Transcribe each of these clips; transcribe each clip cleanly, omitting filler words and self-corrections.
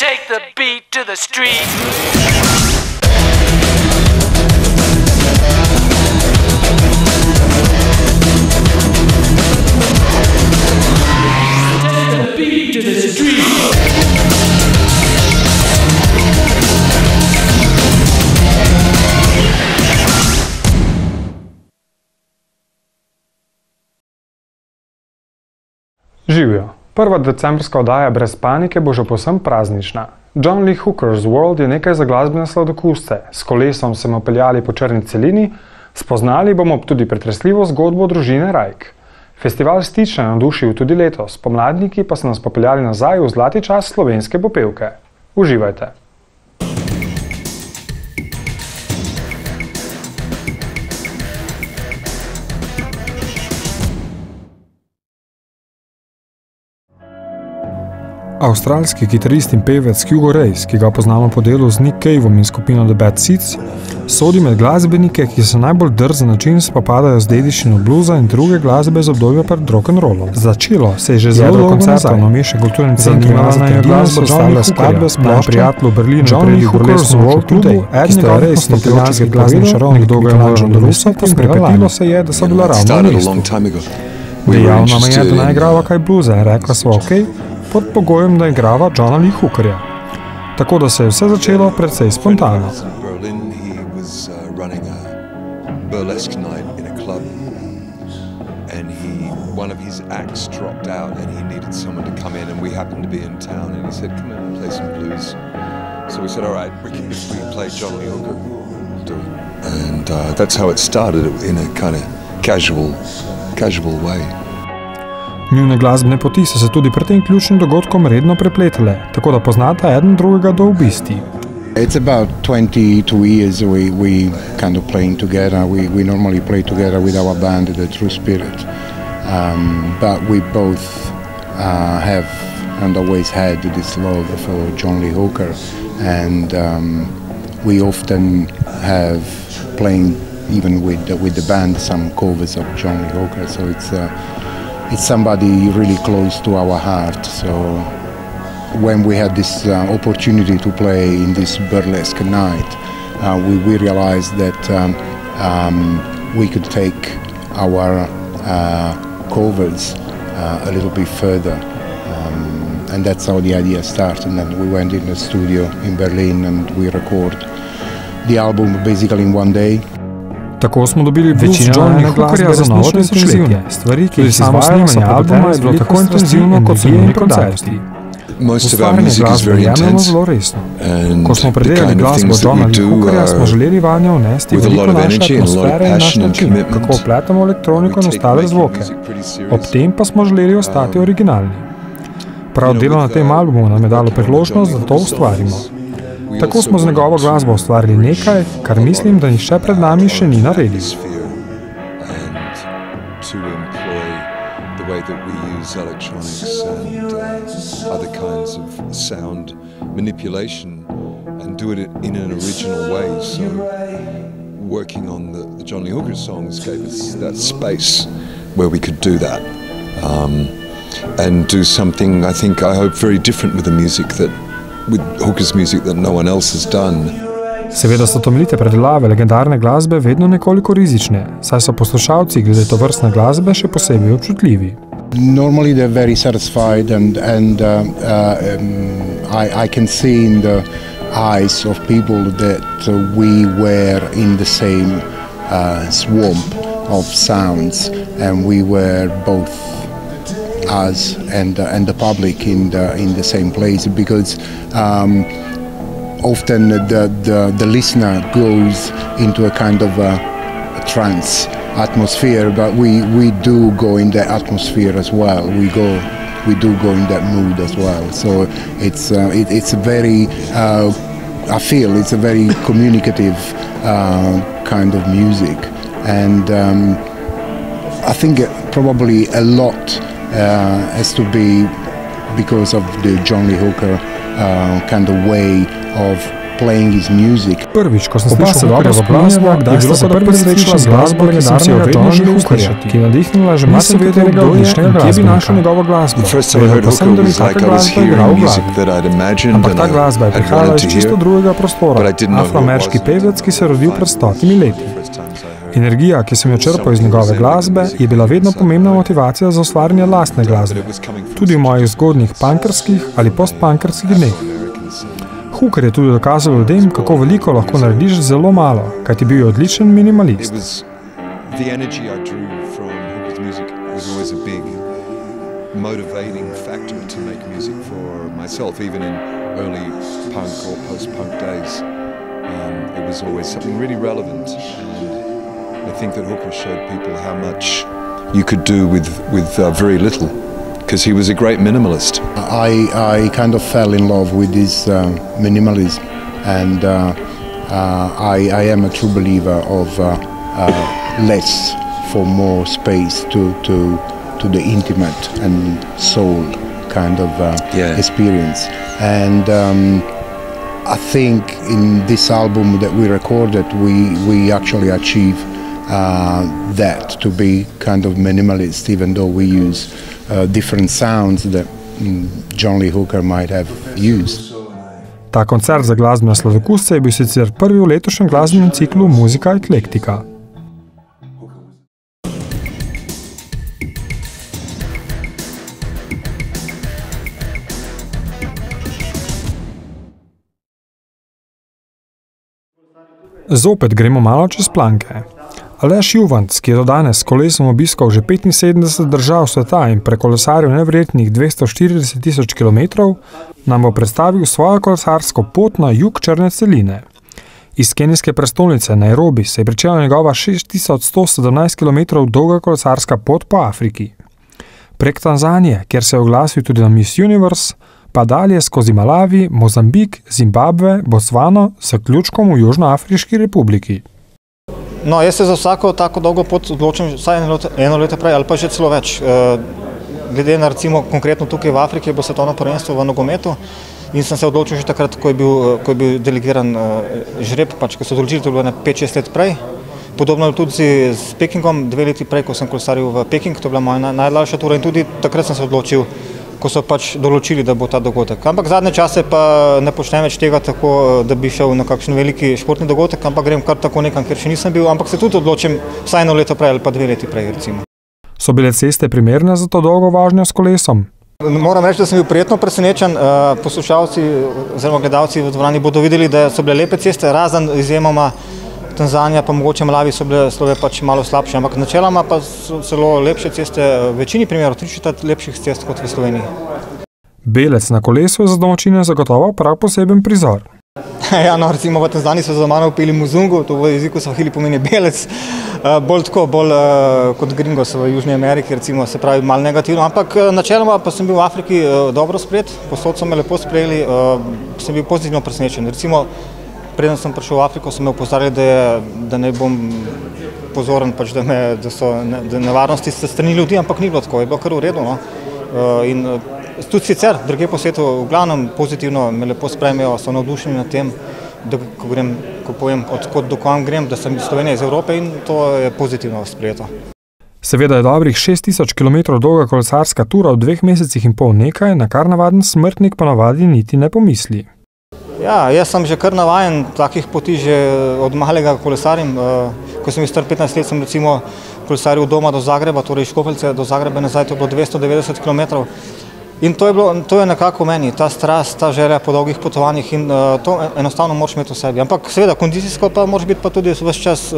Take the beat to the street. Živijo. Prva decembrska oddaja Brez panike bo že povsem praznična. John Lee Hooker's World je nekaj za glasbene sladokusce. S kolesom se bomo peljali po črni celini, spoznali bomo tudi pretresljivo zgodbo družine Rajk. Festival Stiča je navdušil tudi letos, pomladniki pa so nas popeljali nazaj v zlati čas slovenske popevke. Uživajte! Avstralski kitarist in pevec Hugo Reis, ki ga poznamo po delu z Nick Caveom in skupino The Bad Seeds, sodi med glasbenike, ki se najbolj drzen način spopadajo z dediščino bluza in druge glasbe z obdobja pred rock'n'rollom. Začelo se je že zelo dolgo nazaj. Na Meše kulturnem centru na glasbo stavlja skladbe s ploščo prijatelju Berlinu predi Hooker's World Today, ki sta Reis in italijanski glasbeni čarovnik dolgo Elijah Russo, posprepetilo se je, da so bila ravno v mestu. Dejal nam je, da naj igrava kaj bluza, rekla sva okej, pod pogojem, da igrava Johna Lee Hookerja. Tako da se je vse začelo precej spontano. One of his acts dropped out and he needed someone to come in and we happened to be in town and he said, come in and play some blues. So we said, all right, if we play John Lee Hooker, we'll do it. And that's how it started in a kind of casual way. Njune glasbene poti so se tudi pred tem ključnim dogodkom redno prepletale, tako da poznata eden drugega do obisti. It's about 22 years we kind of playing together. We normally play together with our band, The True Spirit. But we both have and always had this love for John Lee Hooker, and we often have playing even with the band some covers of John Lee Hooker. So it's somebody really close to our heart. So when we had this opportunity to play in this burlesque night, we realized that we could take our covers a little bit further, and that's how the idea started. And then we went in the studio in Berlin and we recorded the album basically in one day. Tako smo dobili blues Johna Lee Hookerja za novo tisočletje. Stvari, ki jih izvajamo, so albuma je bilo tako intenzivno, kot so njeni koncerti. Ustvarjanje glasbe jemljamo zelo resno. Ko smo predelali glasbo Johna Lee Hookerja, smo želeli vanjo vnesti veliko naše atmosfere in naš način, kako opletamo elektroniko in ostale zvoke. Ob tem pa smo želeli ostati originalni. Prav delo na tem albumu nam je dalo priložnost, da to ustvarimo. Tako smo z njegovo glasbo ustvarili nekaj, kar mislim, da nihče pred nami še ni naredil. Way that we use electronics and other kinds of sound manipulation and do it in an original way. So working on the John Lee Hooker songs gave us that space where we could do that and do something, I hope, very different with the music with Hooker's music that no one else has done. Seveda so temeljite predelave legendarne glasbe vedno nekoliko rizične, saj so poslušalci glede tovrstne glasbe še posebej občutljivi. Normally they're very satisfied and I can see in the eyes of people that we were in the same swamp of sounds, and we were both us and the public in the same place, because often the listener goes into a kind of a trance atmosphere, but we do go in that atmosphere as well. We do go in that mood as well. So it's a very I feel it's a very communicative kind of music, and I think probably a lot has to be because of the John Lee Hooker kind of way of playing his music. Prvič, ko sem slišal Hookerjevo glasbo, je bilo pa prvič srečala z glasbo, ki sem si jo vedno želel slišati, ki je nadihnila že nisem vedel, kdo je in kje bi našel njegovo glasbo. Vedel sem, da bi taka glasba igral v glavi. Ampak ta glasba je prihajala iz čisto drugega prostora, afroameriški pevec, ki se je rodil pred 100 leti. Energija, ki sem jo črpal iz njegove glasbe, je bila vedno pomembna motivacija za ustvarjanje lastne glasbe, tudi v mojih zgodnjih punkerskih ali postpunkerskih dneh. Hooker je tudi dokazal ljudem, kako veliko lahko narediš z zelo malo, kajti bil je odličen minimalist. I think that Hooker showed people how much you could do with very little, because he was a great minimalist. I kind of fell in love with this minimalism, and I am a true believer of less for more space to the intimate and soul kind of experience. And I think in this album that we recorded, we actually achieved that, to be kind of minimalist, even though we use different sounds that John Lee Hooker might have used. Ta koncert za glasbene sladokusce je bil sicer prvi v letošnjem glasbenem ciklu Muzika eklektika. Zopet gremo malo čez planke. Aleš Juvanc, ki je do danes s kolesom obiskal že 75 držav sveta in prekolesaril neverjetnih 240 000 kilometrov, nam bo predstavil svojo kolesarsko pot na jug črne celine. Iz kenijske prestolnice Nairobi se je pričela njegova 6117 km dolga kolesarska pot po Afriki. Prek Tanzanije, kjer se je oglasil tudi na Miss Universe, pa dalje skozi Malawi, Mozambik, Zimbabve, Botsvano, s zaključkom v Južnoafriški republiki. No, jaz se za vsako tako dolgo pot odločim vsaj eno leto prej ali pa že celo več. Glede na recimo konkretno tukaj v Afriki bo svetovno prvenstvo v nogometu in sem se odločil že takrat, ko je bil delegiran žreb, ko so odločili, to je bilo 5-6 let prej. Podobno tudi s Pekingom, 2 leti prej, ko sem kolesaril v Peking, to je bila moja najdaljša tura in tudi takrat sem se odločil, ko so določili, da bo ta dogodek. Ampak zadnje čase pa ne počnem več tega tako, da bi šel na kakšen veliki športni dogodek, ampak grem kar tako nekam, ker še nisem bil, ampak se tudi odločim vsaj eno leto prej ali pa 2 leti prej, recimo. So bile ceste primerne za to dolgo vožnjo s kolesom? Moram reči, da sem bil prijetno presenečen. Poslušalci oziroma gledalci v dvorani bodo videli, da so bile lepe ceste, razen izjemoma Tanzanija pa mogoče Malawi so bile pač malo slabše, ampak načeloma pa so celo lepše ceste, v večini primerov 3/4 lepših cest kot v Sloveniji. Belec na kolesu je za domačine zagotovo prav poseben prizor. Ja, no, recimo v Tanzaniji so za mano peli muzungu, to v jeziku swahili pomeni belec, bolj kot gringos v Južni Ameriki, recimo, se pravi malo negativno, ampak načeloma pa sem bil v Afriki dobro sprejet, posod so me lepo sprejeli, sem bil pozitivno presenečen. Recimo, preden sem prišel v Afriko, so me opozarjali, da ne bom pozoren, pač, da so nevarnosti s strani ljudi, ampak ni bilo tako, je bilo kar v redu. No. In tudi sicer, druge po svetu, v glavnem pozitivno me lepo sprejmejo, so navdušeni nad tem, da ko povem, odkot do kam grem, da sem iz Slovenije, iz Evrope in to je pozitivno sprejeto. Seveda je dobrih 6000 km dolga kolesarska tura v 2 mesecih in pol nekaj, na kar navaden smrtnik ponavadi niti ne pomisli. Ja, jaz sem že kar navajen takih poti že od malega kolesarim. Ko sem bil star 15 let, sem recimo kolesaril od doma do Zagreba, torej iz Škofljice do Zagreba nazaj, to je bilo 290 km. In to je nekako meni, ta strast, ta želja po dolgih potovanjih in to enostavno moraš imeti v sebi. Ampak seveda, kondicijsko pa moraš biti pa tudi ves čas,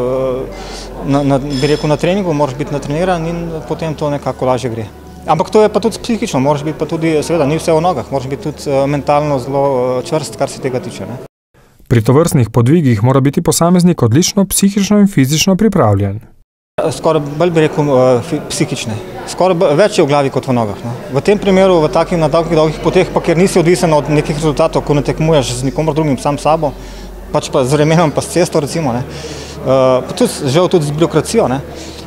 bi rekel, na treningu, moraš biti natreniran in potem to nekako lažje gre. Ampak to je pa tudi psihično, moraš biti pa tudi, seveda, ni vse v nogah, moraš biti tudi mentalno zelo čvrst, kar se tega tiče. Ne? Pri tovrstnih podvigih mora biti posameznik odlično psihično in fizično pripravljen. Skoraj bolj bi rekel psihične. Skoraj več je v glavi kot v nogah. No? V tem primeru, v takih na dolgih poteh, pa ker nisi odvisen od nekih rezultatov, ko ne tekmuješ z nikomor drugim, sam sabo, pač pa z vremenom, pa s cesto, recimo, ne? Žal tudi z birokracijo, ne?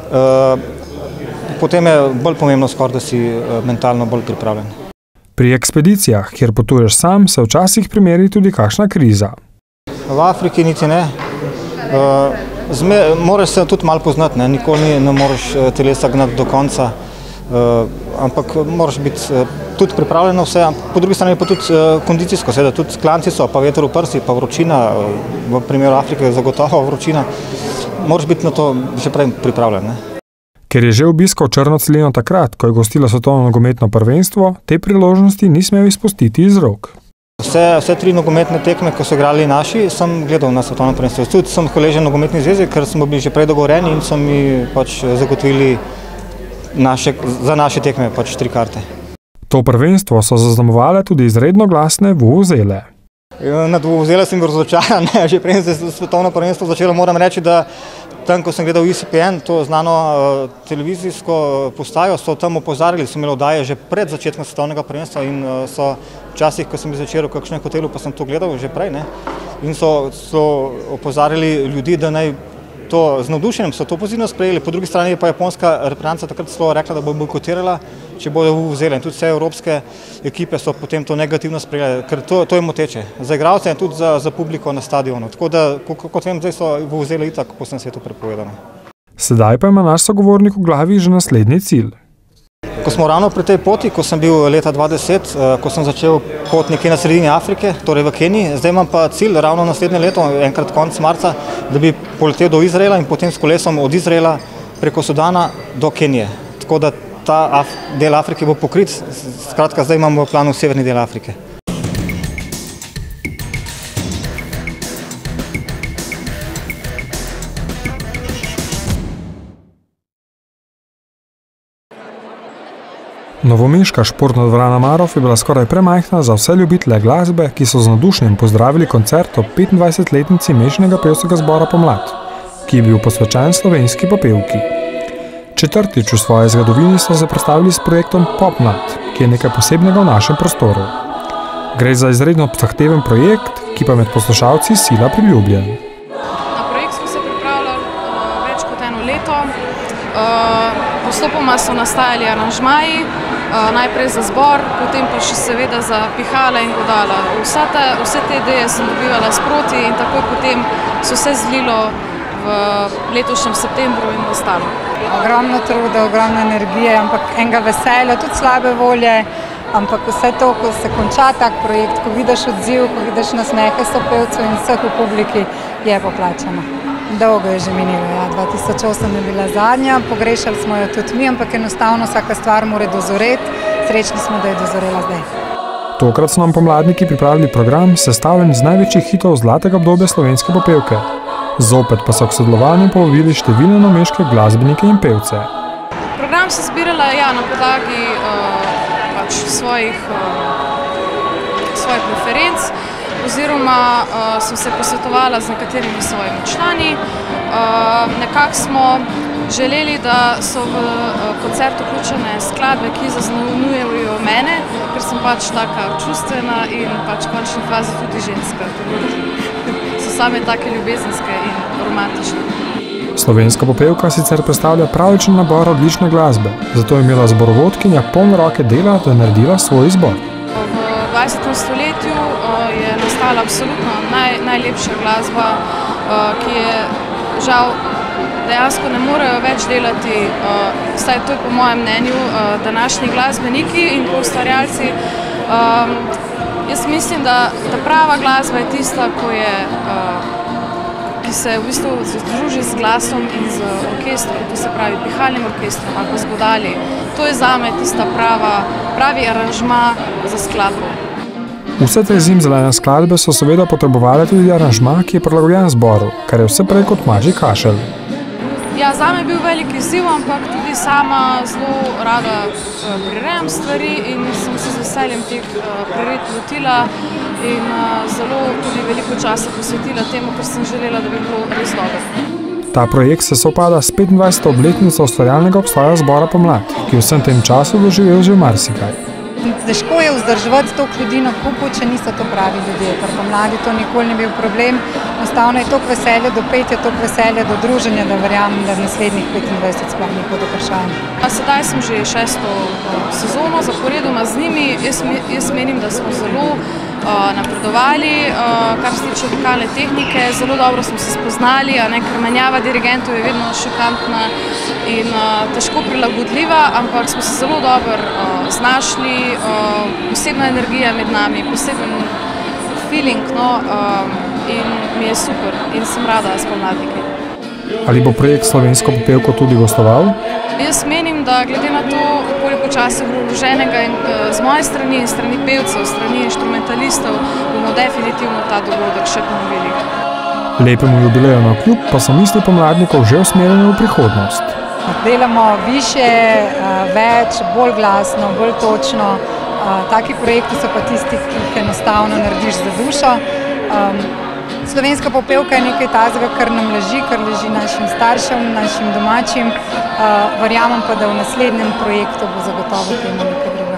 Potem je bolj pomembno skoraj, da si mentalno bolj pripravljen. Pri ekspedicijah, kjer potuješ sam, se včasih primeri tudi kakšna kriza. V Afriki niti ne. Moraš se tudi malo poznati, ne? Nikoli ne moreš telesa gnati do konca, ampak moraš biti tudi pripravljen na vse, po drugi strani pa tudi kondicijsko, seveda tudi klanci so, pa veter v prsi, pa vročina, v primeru Afrike je zagotovo vročina, moraš biti na to že prej pripravljen, ne? Ker je že obiskal Črno celino takrat, ko je gostila svetovno nogometno prvenstvo, te priložnosti ni smel izpustiti iz rok. Vse 3 nogometne tekme, ko so igrali naši, sem gledal na svetovno prvenstvo. Tudi sem hvaležen nogometni zvezi, ker smo bili že prej dogovorjeni in so mi pač zagotovili za naše tekme pač 3 karte. To prvenstvo so zaznamovale tudi izredno glasne vuvuzele. Nad vuvuzele sem bil razočaran, že prej se svetovno prvenstvo začelo, moram reči, da tam, ko sem gledal ESPN, to znano televizijsko postajo, so tam opozarjali, so imeli oddaje že pred začetkom svetovnega prvenstva in so včasih, ko sem bil zvečer v kakšnem hotelu, pa sem to gledal že prej, ne, in so opozarjali ljudi, da naj to z navdušenjem so to pozitivno sprejeli, po drugi strani pa japonska reprezentanca takrat celo rekla, da bo bojkotirala, če bodo vuvuzele, in tudi vse evropske ekipe so potem to negativno sprejeli, ker to je moteče za igralce in tudi za publiko na stadionu. Tako da, kot vem, zdaj so vuvuzele itak po vsem svetu prepovedane. Sedaj pa ima naš sogovornik v glavi že naslednji cilj. Ko smo ravno pri tej poti, ko sem bil leta 2010, ko sem začel pot nekje na sredini Afrike, torej v Keniji, zdaj imam pa cilj ravno naslednje leto, enkrat konec marca, da bi poletel do Izraela in potem s kolesom od Izraela preko Sudana do Kenije. Tako da ta del Afrike bo pokrit, skratka zdaj imam v planu severni del Afrike. Novomeška športna dvorana Marof je bila skoraj premajhna za vse ljubitelje glasbe, ki so z navdušenjem pozdravili koncert ob 25-letnici mešanega pevskega zbora Pomlad, ki je bil posvečen slovenski popevki. Četrtič v svoji zgodovini so se predstavili s projektom Popmlad, ki je nekaj posebnega v našem prostoru. Gre za izredno zahteven projekt, ki pa med poslušalci sila priljubljen. Na projekt smo se pripravljali več kot 1 leto. Postopoma so nastajali aranžmaji, najprej za zbor, potem pa še seveda za pihala in godala. Vse te ideje sem dobivala sproti in takoj potem so se zlilo v letošnjem septembru in nastalo. Ogromno truda, ogromno energije, ampak enega veselja, tudi slabe volje, ampak vse to, ko se konča tak projekt, ko vidiš odziv, ko vidiš nasmehe sopevcev in vseh v publiki, je poplačano. Dolgo je že minilo, ja. 2008 je bila zadnja, pogrešali smo jo tudi mi, ampak enostavno vsaka stvar mora dozoreti. Srečni smo, da je dozorela zdaj. Tokrat so nam pomladniki pripravili program, sestavljen iz največjih hitov zlatega obdobja slovenske popevke. Zopet pa so k sodelovanju povabili številne novomeške glasbenike in pevce. Program se zbirala na podlagi svojih preferenc, oziroma sem se posvetovala z nekaterimi svojimi člani. Nekako smo želeli, da so v koncert vključene skladbe, ki zaznamujejo mene, ker sem pač taka čustvena in pač v končni fazi tudi ženska. So same take ljubezenske in romantične. Slovenska popevka sicer predstavlja pravičen nabor odlične glasbe, zato je imela zborovodkinja polne roke dela, da je naredila svoj izbor. V 20. stoletju je nastala absolutno najlepša glasba, ki je žal dejansko ne morejo več delati, vsaj to je po mojem mnenju, današnji glasbeniki in ustvarjalci. Jaz mislim, da prava glasba je tista, ki se v bistvu združi z glasom in z orkestrom, to se pravi pihalnim orkestrom ali pa z godali. To je zame tista pravi aranžma za skladbo. Vse te zimzelene skladbe so seveda potrebovali tudi aranžma, ki je prilagojen zboru, kar je vse prej kot mačji kašelj. Ja, zame je bil velik izziv, ampak tudi sama zelo rada prirejam stvari in sem se z veseljem teh priredb lotila in zelo tudi veliko časa posvetila temu, ker sem želela, da bi bilo res dobro. Ta projekt se sovpada s 25. obletnico ustvarjalnega obstoja zbora Pomlad, ki v vsem tem času doživel že marsikaj. Težko je vzdrževati toliko ljudi na kupu, če niso to pravi ljudje. Ker pomladi to nikoli ni bil problem. Enostavno je toliko veselja do petja, toliko veselja do druženja, da verjamem, da v naslednjih 25 sploh ni pod vprašanjem. Sedaj sem že 6. sezono zaporedoma z njimi. Jaz menim, da smo zelo napredovali, kar se tiče vokalne tehnike. Zelo dobro smo se spoznali, ker menjava dirigentov je vedno šokantna in težko prilagodljiva, ampak smo se zelo dobro znašli, posebna energija med nami, poseben feeling, in mi je super in sem rada s pomladniki. Ali bo projekt Slovensko popevko tudi gostoval? Jaz menim, da glede na to, koliko časa je bilo vloženega z moje strani in strani pevcev, strani inštrumentalistov, bomo definitivno ta dogodek še ponovili. Lepemu jubileju navkljub pa so misli pomladnikov že usmerjene v prihodnost. Delamo više, več, bolj glasno, bolj točno. Taki projekti so pa tisti, ki jih enostavno narediš za dušo. Slovenska popevka je nekaj tazga, kar nam leži, kar leži našim staršem, našim domačim. Verjamem pa, da v naslednjem projektu bo zagotovo temu nekaj druga.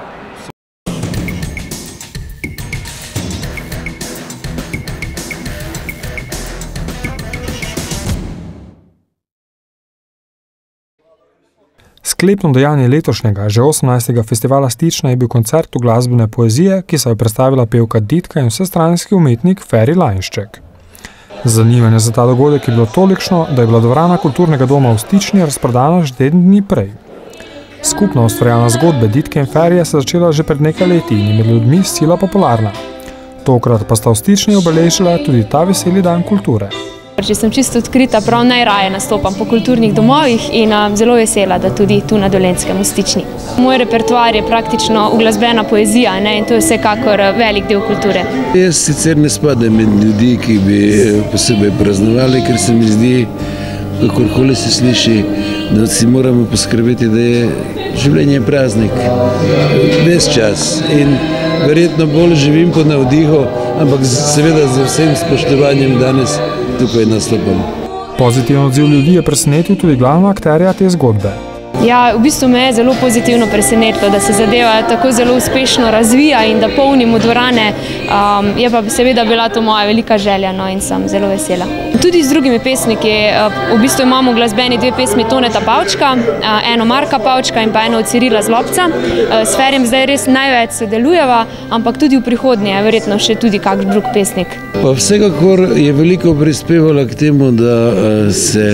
Sklepno dejanje letošnjega, že 18. festivala Stična je bil koncert glasbene poezije, ki se je predstavila pevka Ditka in vsestranski umetnik Feri Lainšček. Zanimanje za ta dogodek je bilo tolikšno, da je bila dvorana kulturnega doma v Stični razprodana že teden dni prej. Skupna ustvarjalna zgodbe Ditke in Ferije se začela že pred nekaj leti in je med ljudmi sila popularna. Tokrat pa sta v Stični obeležila tudi ta veseli dan kulture. Če sem čisto odkrita, prav najraje nastopam po kulturnih domovih in zelo vesela, da tudi tu na Dolenjskem v Stični. Moj repertoar je praktično uglasbena poezija in to je vsekakor velik del kulture. Jaz sicer ne spadam med ljudi, ki bi posebej praznovali, ker se mi zdi, kakorkoli se sliši, da si moramo poskrbeti, da je življenje praznik, ves čas. In verjetno bolj živim po navdihu, ampak seveda z vsem spoštovanjem danes tukaj nastopam. Pozitiven odziv ljudi je presenetil tudi glavna akterja te zgodbe. Ja, v bistvu me je zelo pozitivno presenetilo, da se zadeva tako zelo uspešno razvija in da polnimo dvorane. Je pa seveda bila to moja velika želja in sem zelo vesela. Tudi z drugimi pesniki, v bistvu imamo v glasbeni dve pesmi Toneta Pavčka, eno Marka Pavčka in pa eno od Cirila Zlobca. S Ferjem zdaj res največ sodelujeva, ampak tudi v prihodnje, verjetno še tudi kak drug pesnik. Pa vsekakor je veliko prispevala k temu, da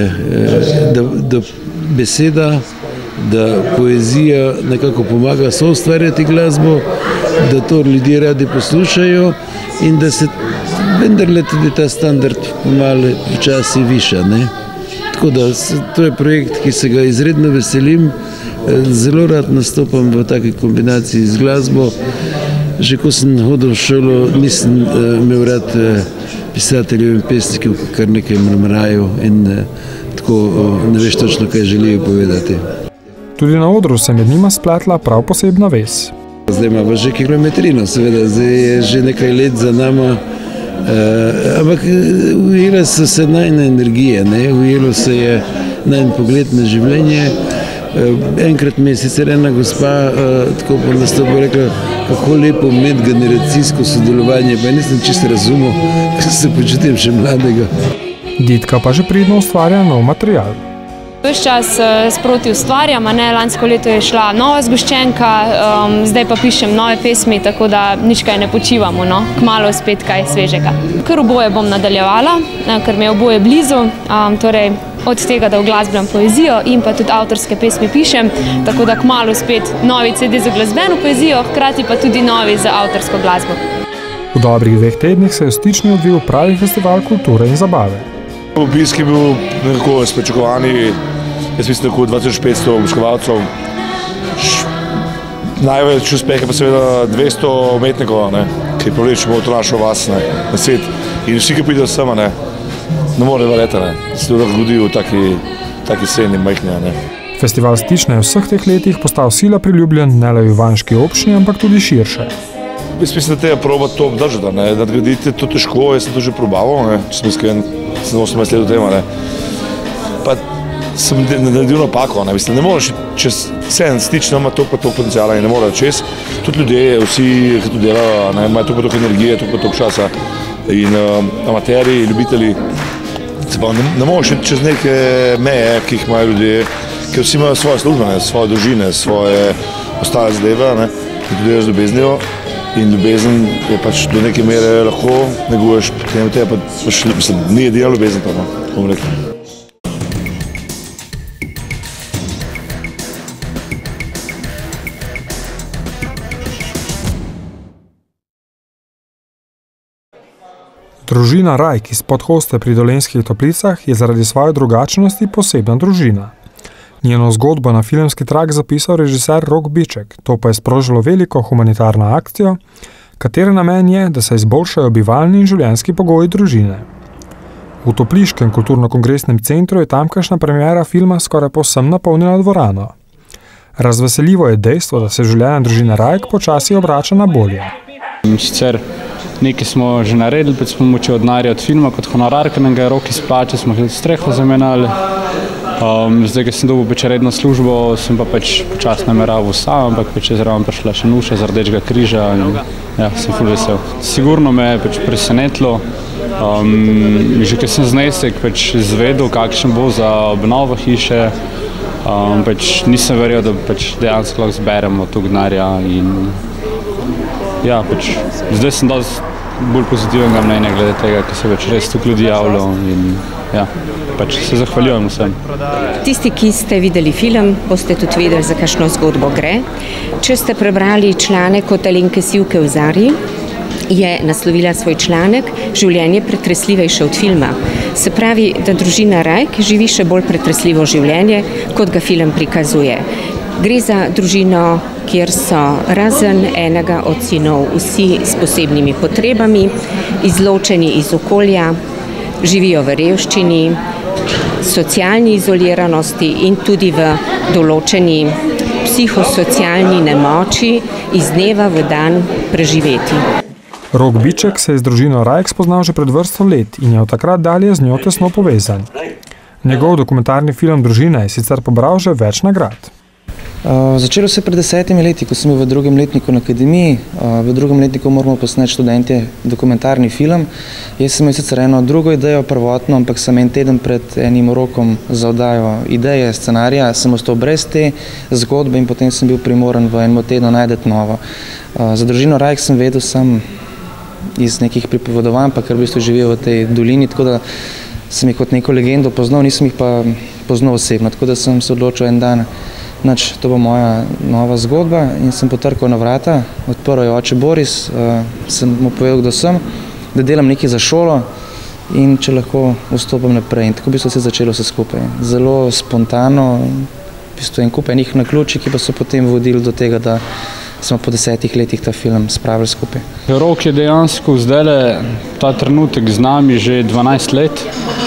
beseda, da poezija nekako pomaga soustvarjati glasbo, da to ljudje radi poslušajo in da se vendarle tudi ta standard pomalo včasih viša. Tako da to je projekt, ki se ga izredno veselim. Zelo rad nastopam v taki kombinaciji z glasbo. Že ko sem hodil v šolo, nisem imel rad pisateljev in pesnikov, kar nekaj mrmrajo in tako ne veš točno, kaj želijo povedati. Tudi na odru se med njima spletla prav posebna vez. Zdaj imamo že kilometrino, seveda, zdaj je že nekaj let za nama, ampak ujela so se najne energije, ujelo se je najn pogled na življenje. Enkrat mi je sicer ena gospa tako po nastopu rekla, kako lepo medgeneracijsko sodelovanje, pa nisem čisto razumel, ker se počutim še mladega. Ditka pa že pridno ustvarja nov material. Ves čas sproti ustvarjam, lansko leto je šla nova zgoščenka, zdaj pa pišem nove pesmi, tako da nič kaj ne počivamo, kmalu spet kaj svežega. Kar oboje bom nadaljevala, ker mi je oboje blizu, torej od tega, da uglasbljam poezijo in pa tudi avtorske pesmi pišem, tako da kmalu spet novi CD za glasbeno poezijo, hkrati pa tudi novi za avtorsko glasbo. V dobrih 2 tednih se je v Stični odvil pravi festival kulture in zabave. Obisk je bil nekako sprečakovani, jaz mislim, da 2500 obiskovalcev. Največ uspeha pa seveda 200 umetnikov, ki privlečemo v to našo vas na svet. In vsi, ki pridejo sem, ne more verjeti, se to zgodi v taki sceni majhne. Festival Stična je v vseh teh letih postal sila priljubljen ne le v ivanški občini, ampak tudi širše. Jaz mislim, da treba probati to obdržati, nadgraditi to težko, jaz sem to že probaval, če sem iskren, sem 18 let v tem, pa sem naredil napako, ne moreš čez Stična ima toliko potencijala in ne more čez, tudi ljudje, vsi, ki to delajo, imajo toliko energije, toliko časa in amateri, ljubitelji, ne moreš čez neke meje, ki jih imajo ljudje, ker vsi imajo svoje službe, svoje družine, svoje ostale zadeve in tudi jaz ljubeznijo. In ljubezen je pač do neke mere lahko neguješ, potem te pa mislim, ni edina ljubezen to, bom rekel. Družina Rajk iz Podhoste pri Dolenjskih Toplicah je zaradi svoje drugačnosti posebna družina. Njeno zgodbo na filmski trak zapisal režiser Rok Biček, to pa je sprožilo veliko humanitarno akcijo, katere namen je, da se izboljšajo bivalni in življenjski pogoji družine. V Topliškem kulturno-kongresnem centru je tamkajšnja premiera filma skoraj povsem napolnila dvorano. Razveseljivo je dejstvo, da se življenje družine Rajk počasi obrača na bolje. Sicer nekaj smo že naredili, pač smo moči od denarja od filma, kot honorar, ker nam ga je Rok izplačal, smo jih streho zamenjali. Zdaj, ko sem dobil pač redno službo, sem pa pač počasno nameraval sam, ampak pač je zraven prišla še Nuša z Rdečega križa in ja, sem ful vesel. Sigurno me je pač presenetilo, že ker sem znesek pač izvedel, kakšen bo za obnovo hiše, pač nisem verjel, da pač dejansko lahko zberemo toliko denarja in ja, pač zdaj sem dosti bolj pozitivnega mnenja glede tega, ker se pač res toliko ljudi javlja in ja, pač se zahvaljujem vsem. Tisti, ki ste videli film, boste tudi vedeli, za kakšno zgodbo gre. Če ste prebrali članek od Alenke Sivke v Zarji, je naslovila svoj članek Življenje pretresljivejše od filma. Se pravi, da družina Rajk živi še bolj pretresljivo življenje, kot ga film prikazuje. Gre za družino, kjer so razen enega od sinov vsi s posebnimi potrebami, izločeni iz okolja, živijo v revščini, socialni izoliranosti in tudi v določeni psihosocialni nemoči iz dneva v dan preživeti. Rok Biček se je z družino Rajk spoznal že pred vrsto let in je od takrat dalje z njo tesno povezan. Njegov dokumentarni film Družina je sicer pobral že več nagrad. Začelo se pred 10 leti, ko sem bil v drugem letniku na akademiji. V drugem letniku moramo posneti študentje dokumentarni film. Jaz sem imel sicer eno drugo idejo prvotno, ampak sem en teden pred enim rokom za oddajo ideje, scenarija, sem ostal brez te zgodbe in potem sem bil primoran v enem tednu najdeti novo. Za družino Rajk sem vedel sam iz nekih pripovedovanj, pa ker v bistvu živijo v tej dolini, tako da sem jih kot neko legendo poznal, nisem jih pa poznal osebno, tako da sem se odločil en dan, to bo moja nova zgodba in sem potrkal na vrata, odprl je oče Boris, sem mu povedal, kdo sem, da delam nekaj za šolo in če lahko vstopim naprej. In tako v bistvu se je začelo vse skupaj. Zelo spontano, v bistvu en kup enih naključij, ki pa so potem vodili do tega, da smo po 10 letih ta film spravili skupaj. Rok je dejansko zdajle ta trenutek z nami že 12 let.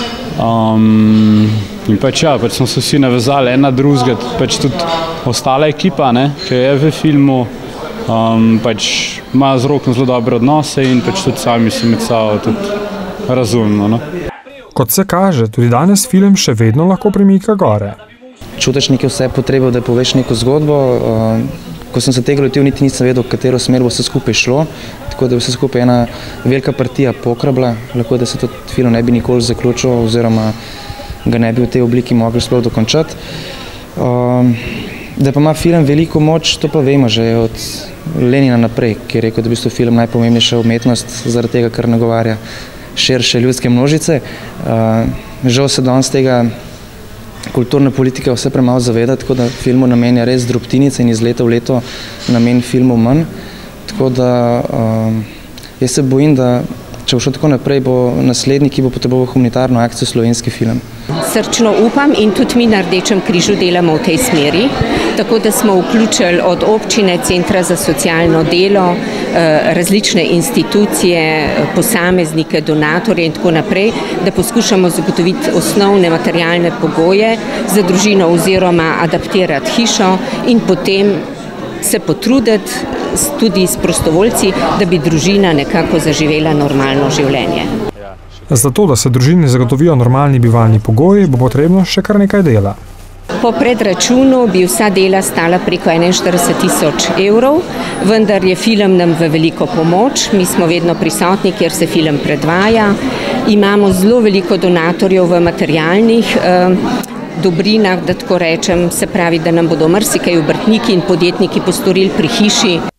In pač ja, pač smo se vsi navezali ena drugega, pač tudi ostala ekipa, ki je v filmu, pač ima z Rokom zelo dobre odnose in pač tudi sami se med sabo tudi razumemo. Kot se kaže, tudi danes film še vedno lahko premika gore. Čutiš neke vse potrebe, da poveš neko zgodbo. Ko sem se tega lotil, niti nisem vedel, v katero smer bo vse skupaj šlo, tako da je vse skupaj ena velika partija pokrabla, lahko da se tudi film ne bi nikoli zaključil oziroma ga ne bi v tej obliki mogli sploh dokončati. Da pa ima film veliko moč, to pa vemo že od Lenina naprej, ki je rekel, da je v bistvu film najpomembnejša umetnost zaradi tega, ker nagovarja širše ljudske množice. Žal se danes tega kulturna politika vse premalo zaveda, tako da filmu namenja res drobtinice in iz leta v leto namen filmu manj. Tako da jaz se bojim, da če bo šlo tako naprej, bo naslednji, ki bo potreboval humanitarno akcijo, slovenski film. Srčno upam in tudi mi na Rdečem križu delamo v tej smeri, tako da smo vključili od občine, Centra za socialno delo, različne institucije, posameznike, donatorje in tako naprej, da poskušamo zagotoviti osnovne materialne pogoje za družino oziroma adaptirati hišo in potem se potruditi tudi s prostovoljci, da bi družina nekako zaživela normalno življenje. Zato, da se družini zagotovijo normalni bivalni pogoji, bo potrebno še kar nekaj dela. Po predračunu bi vsa dela stala preko 41 000 evrov, vendar je film nam v veliko pomoč. Mi smo vedno prisotni, kjer se film predvaja. Imamo zelo veliko donatorjev v materialnih dobrinah, da tako rečem, se pravi, da nam bodo marsikaj obrtniki in podjetniki postorili pri hiši.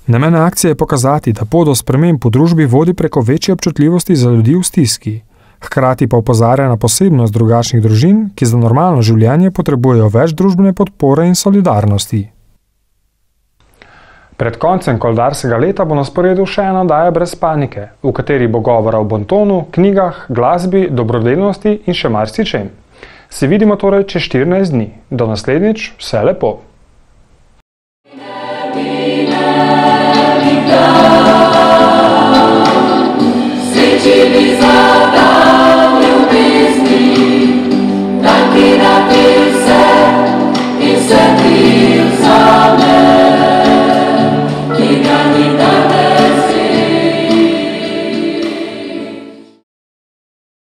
Namen akcije je pokazati, da pot do sprememb v družbi vodi preko večje občutljivosti za ljudi v stiski. Hkrati pa opozarja na posebnost drugačnih družin, ki za normalno življenje potrebujejo več družbene podpore in solidarnosti. Pred koncem koledarskega leta bo na sporedu še ena oddaja Brez panike, v kateri bo govora o bontonu, knjigah, glasbi, dobrodelnosti in še marsičem. Se vidimo torej čez 14 dni. Do naslednjič, vse lepo. Sentimos a